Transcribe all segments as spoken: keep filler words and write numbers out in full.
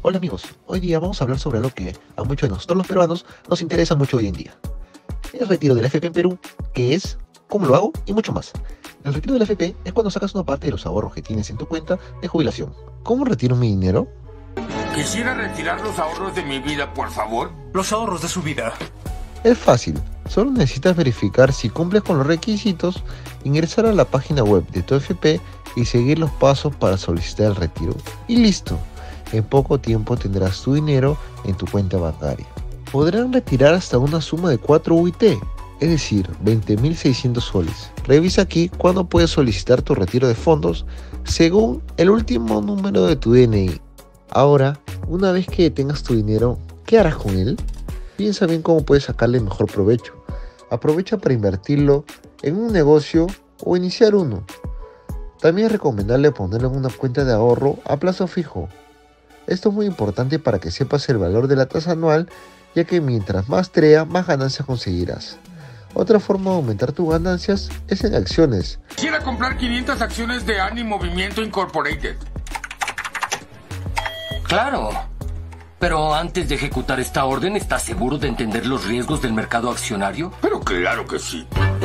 Hola amigos, hoy día vamos a hablar sobre algo que a muchos de nosotros los peruanos nos interesa mucho hoy en día. El retiro de la A F P en Perú, qué es, cómo lo hago y mucho más. El retiro de la A F P es cuando sacas una parte de los ahorros que tienes en tu cuenta de jubilación. ¿Cómo retiro mi dinero? Quisiera retirar los ahorros de mi vida, por favor. Los ahorros de su vida. Es fácil, solo necesitas verificar si cumples con los requisitos, ingresar a la página web de tu A F P y seguir los pasos para solicitar el retiro. Y listo, en poco tiempo tendrás tu dinero en tu cuenta bancaria. Podrán retirar hasta una suma de cuatro U I T, es decir, veinte mil seiscientos soles. Revisa aquí cuándo puedes solicitar tu retiro de fondos según el último número de tu D N I. Ahora, una vez que tengas tu dinero, ¿qué harás con él? Piensa bien cómo puedes sacarle mejor provecho. Aprovecha para invertirlo en un negocio o iniciar uno. También es recomendable ponerlo en una cuenta de ahorro a plazo fijo. Esto es muy importante para que sepas el valor de la tasa anual, ya que mientras más TREA, más ganancias conseguirás. Otra forma de aumentar tus ganancias es en acciones. Quisiera comprar quinientas acciones de Ani Movimiento Incorporated. Claro. Pero antes de ejecutar esta orden, ¿estás seguro de entender los riesgos del mercado accionario? Pero claro que sí.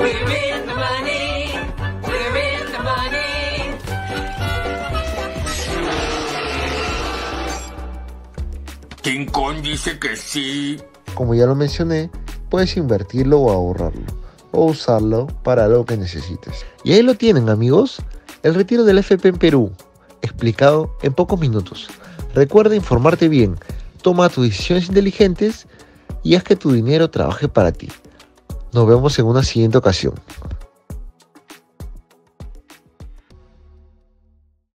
King Kong dice que sí. Como ya lo mencioné, puedes invertirlo o ahorrarlo, o usarlo para algo que necesites. Y ahí lo tienen amigos, el retiro del A F P en Perú, explicado en pocos minutos. Recuerda informarte bien, toma tus decisiones inteligentes y haz que tu dinero trabaje para ti. Nos vemos en una siguiente ocasión.